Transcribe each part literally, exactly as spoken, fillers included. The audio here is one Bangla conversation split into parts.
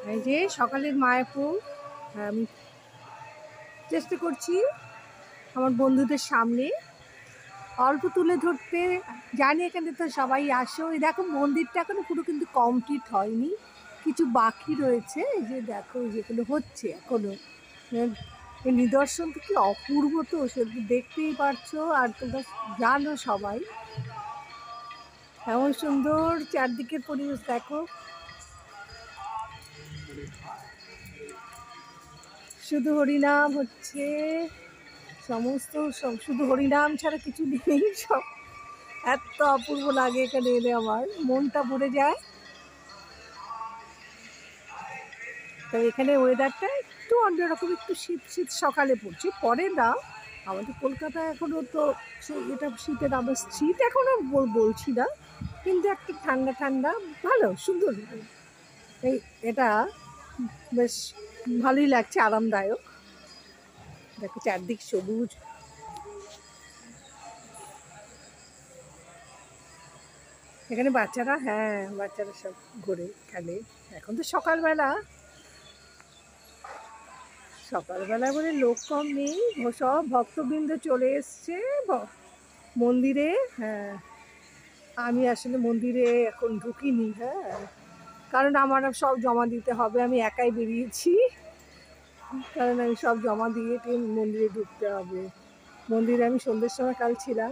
এই যে সকালের মায়াপুর, আমি চেষ্টা করছি আমার বন্ধুদের সামনে অল্প তুলে ধরতে। জানি এখানে তো সবাই আসো। এই দেখো মন্দিরটা এখনো পুরো কিন্তু কমপ্লিট হয়নি, কিছু বাকি রয়েছে। এই যে দেখো যেগুলো হচ্ছে এখনো, এই নিদর্শনটা কি অপূর্ব, তো সেটা দেখতেই পারছো। আর তোমরা জানো সবাই এমন সুন্দর চারদিকের পরিবেশ দেখো, শুধু হরিনাম হচ্ছে, সমস্ত সব শুধু হরিনাম ছাড়া কিছু নেই। সব এত অপূর্ব লাগে এখানে এলে, আমার মনটা ভরে যায়। তো এখানে ওয়েদারটা একটু অন্যরকম, একটু শীত শীত সকালে পড়ছে, পরে না। আমাদের কলকাতায় এখনও তো এটা শীতের আবার শীত এখনও বলছি না, কিন্তু একটু ঠান্ডা ঠান্ডা, ভালো সুন্দর। এই এটা বেশ ভালোই লাগছে, আরামদায়ক। দেখো চারদিক সবুজ। এখানে বাচ্চারা, হ্যাঁ বাচ্চারা সব ঘুরে খেলে। এখন তো সকালবেলা, সকালবেলা বলে লোক কম নেই, সব ভক্তবৃন্দ চলে এসছে মন্দিরে। হ্যাঁ, আমি আসলে মন্দিরে এখন ঢুকিনি, হ্যাঁ, কারণ আমার সব জমা দিতে হবে। আমি একাই বেরিয়েছি, কারণ আমি সব জমা দিয়ে মন্দিরে ঢুকতে হবে। মন্দিরে আমি সন্ধ্যের সময় কাল ছিলাম।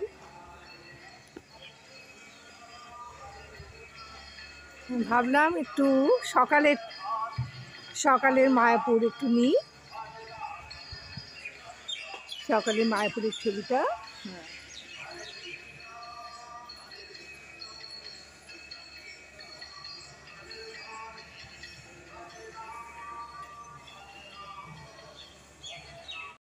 ভাবলাম একটু সকালের সকালের মায়াপুর একটু নিই, সকালে মায়াপুরের ছবিটা। হ্যাঁ,